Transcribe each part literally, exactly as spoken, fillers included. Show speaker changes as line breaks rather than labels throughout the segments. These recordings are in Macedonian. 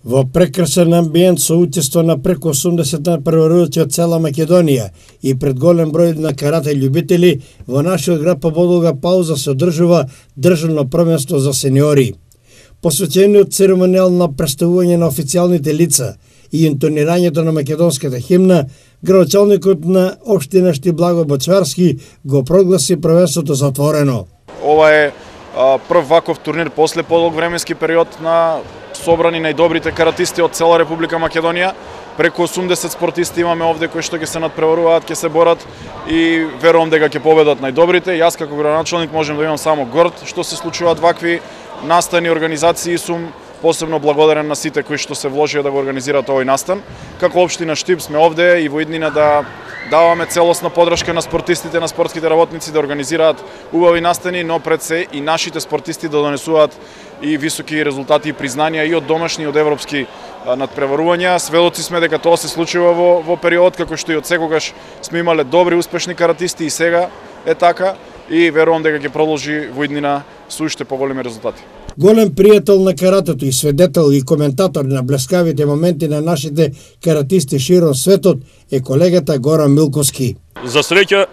Во прекрасен амбиент со учество на преку осумдесет надпреварувачи од цела Македонија и пред голем број на карате љубители, во нашиот град по подолга пауза се одржува државно првенство за сениори. Посветениот церемонијал на представување на официјалните лица и интонирањето на македонската химна, градоначалникот на општина Штиблаго Бачварски го прогласи првенството затворено.
Ова е а, прв ваков турнир после подолг временски период на собрани најдобрите каратисти од цела Република Македонија. Преку осумдесет спортисти имаме овде кои што ќе се надпреваруваат, ќе се борат и верувам дека ќе победат најдобрите. Јас како градоначалник можам да имам само горд што се случуваат вакви настани организации и сум посебно благодарен на сите кои што се вложија да го организираат овој настан. Како општина Штип сме овде и во иднина да даваме целосна подршка на спортистите, на спортските работници да организираат убави настани, но пред се и нашите спортисти да донесуваат и високи резултати и признанија и од домашни и од европски надпреварувања. Сведоци сме дека тоа се случува во, во период, како што и од секогаш сме имале добри успешни каратисти и сега е така и верувам дека ќе продолжи во иднина со уште поголеми резултати.
Голем пријател на каратето и свидетел и коментатор на блескавите моменти на нашите каратисти широм светот е колегата Горан Милковски.
За среќа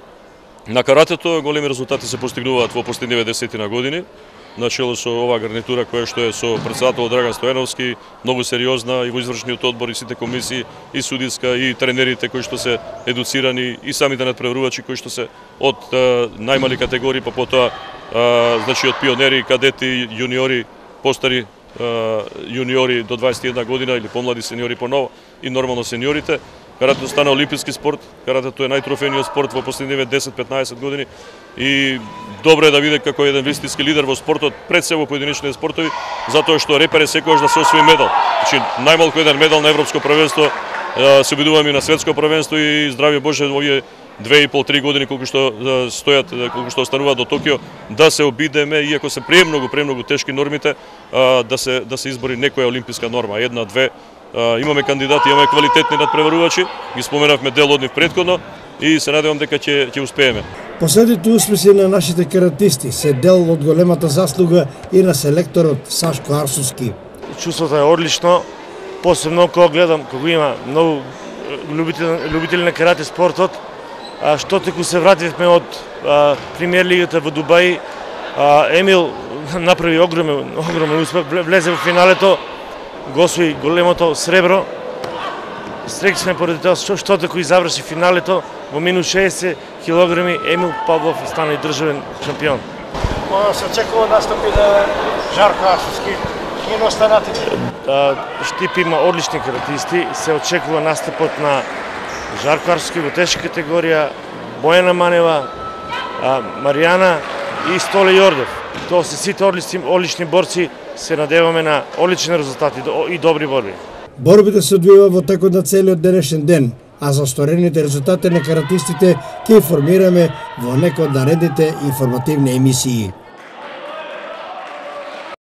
на каратето големи резултати се постигнуваат во последниве десетина години, начело со оваа гарнитура која што е со претседател Драган Стојановски, многу сериозна и во извршниот одбор и сите комисии, и судиска, и тренерите кои што се едуцирани, и самите надпреварувачи кои што се од а, најмали категории, па потоа а, значи од пионери, кадети, јуниори, постари а, јуниори до дваесет и една година или помлади сениори поново и нормално сениорите. Каратето стана олимписки спорт, каратето е најтрофејниот спорт во последниве десет-петнаесет години и добро е да биде како еден вистински лидер во спортот пред се во поединечните спортови, затоа што репер е секогаш да се освои медал. Значи најмалку еден медал на европско првенство, се обидуваме и на светско првенство и здравје Боже овие две и пол три години колку што стојат, колку што остануваат до Токио, да се обидеме, иако се премногу, премногу тешки нормите, да се да се избори некоја олимписка норма, една, две. Имаме кандидати, имаме квалитетни надпреварувачи, ги споменавме дел од нив претходно и се надевам дека ќе ќе успееме.
Последните успеси на нашите каратисти се дел од големата заслуга и на селекторот Сашко Арсовски.
Чувството е одлично, посебно кога гледам кога има многу љубители, љубители на карате спортот, а, што теку се вративме од а, премиер лигата во Дубај, а, Емил направи огромен огромен успех, влезе во финалето, го освои големото сребро. Среќни сме поради тоа што, што тако и заврши финалето во минус шеесет килограми. Емил Павлов стана и државен шампион.
Се очекува настапи на Жарко Арсовски и на останатите.
Штип има одлични каратисти, се очекува настапот на Жарко Арсовски во тешка категорија, Бојана Манева, Маријана и Столе Јордев. Тоа се сите одлични, одлични борци, се надеваме на одлични резултати и добри борби.
Борбите се одвива во текот на целиот денешен ден, а за остvareните резултати на каратистите ќе информираме во некој од наредните информативни емисии.